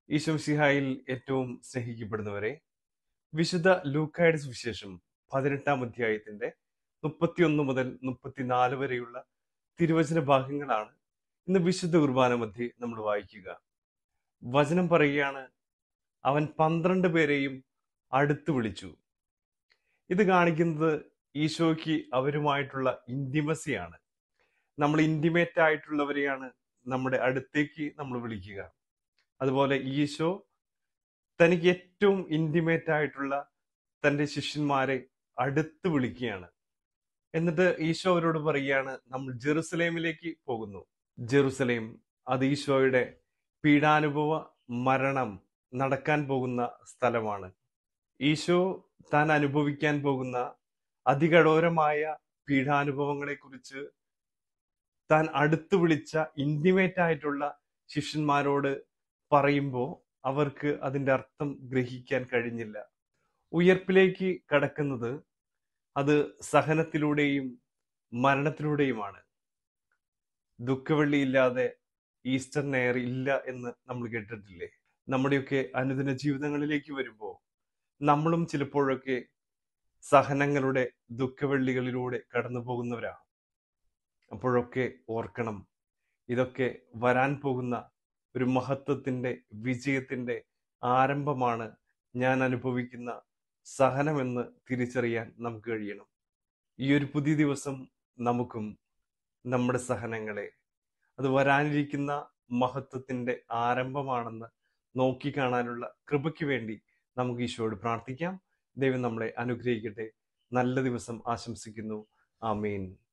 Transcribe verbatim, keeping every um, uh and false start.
ഈശോമിശിഹായിൽ ഏറ്റവും സ്നേഹിക്കപ്പെടുന്നവരെ, വിശുദ്ധ ലൂക്കായുടെ സുവിശേഷം പതിനെട്ടാം അധ്യായത്തിന്റെ മുപ്പത്തിയൊന്ന് മുതൽ മുപ്പത്തിനാല് വരെയുള്ള തിരുവചന ഭാഗങ്ങളാണ് ഇന്ന് വിശുദ്ധ കുർബാന മധ്യേ നമ്മൾ വായിക്കുക. വചനം പറയുകയാണ്, അവൻ പന്ത്രണ്ട് പേരെയും അടുത്ത് വിളിച്ചു. ഇത് കാണിക്കുന്നത് ഈശോയ്ക്ക് അവരുമായിട്ടുള്ള ഇന്റിമസിയാണ്. നമ്മൾ ഇന്റിമേറ്റ് ആയിട്ടുള്ളവരെയാണ് നമ്മുടെ അടുത്തേക്ക് നമ്മൾ വിളിക്കുക. അതുപോലെ ഈശോ തനിക്ക് ഏറ്റവും ഇന്റിമേറ്റ് ആയിട്ടുള്ള തന്റെ ശിഷ്യന്മാരെ അടുത്ത് വിളിക്കുകയാണ്. എന്നിട്ട് ഈശോ അവരോട് പറയുകയാണ്, നമ്മൾ ജെറുസലേമിലേക്ക് പോകുന്നു. ജെറുസലേം അത് ഈശോയുടെ പീഡാനുഭവ മരണം നടക്കാൻ പോകുന്ന സ്ഥലമാണ്. ഈശോ താൻ അനുഭവിക്കാൻ പോകുന്ന അതികഠോരമായ പീഡാനുഭവങ്ങളെ കുറിച്ച് താൻ അടുത്ത് വിളിച്ച ഇന്റിമേറ്റ് ആയിട്ടുള്ള ശിഷ്യന്മാരോട് പറയുമ്പോൾ അവർക്ക് അതിന്റെ അർത്ഥം ഗ്രഹിക്കാൻ കഴിഞ്ഞില്ല. ഉയർപ്പിലേക്ക് കടക്കുന്നത് അത് സഹനത്തിലൂടെയും മരണത്തിലൂടെയുമാണ്. ദുഃഖവെള്ളിയില്ലാതെ ഈസ്റ്റർ നെയർ ഇല്ല എന്ന് നമ്മൾ കേട്ടിട്ടില്ലേ? നമ്മുടെയൊക്കെ അനുദിന ജീവിതങ്ങളിലേക്ക് വരുമ്പോൾ നമ്മളും ചിലപ്പോഴൊക്കെ സഹനങ്ങളുടെ ദുഃഖവെള്ളികളിലൂടെ കടന്നു പോകുന്നവരാണ്. അപ്പോഴൊക്കെ ഓർക്കണം, ഇതൊക്കെ വരാൻ പോകുന്ന ഒരു മഹത്വത്തിന്റെ വിജയത്തിന്റെ ആരംഭമാണ് ഞാൻ അനുഭവിക്കുന്ന സഹനമെന്ന് തിരിച്ചറിയാൻ നമുക്ക് കഴിയണം. ഈ ഒരു പുതിയ ദിവസം നമുക്കും നമ്മുടെ സഹനങ്ങളെ അത് വരാനിരിക്കുന്ന മഹത്വത്തിന്റെ ആരംഭമാണെന്ന് നോക്കിക്കാണാനുള്ള കൃപയ്ക്ക് വേണ്ടി നമുക്ക് ഈശോയോട് പ്രാർത്ഥിക്കാം. ദൈവം നമ്മളെ അനുഗ്രഹിക്കട്ടെ. നല്ല ദിവസം ആശംസിക്കുന്നു. ആമേൻ.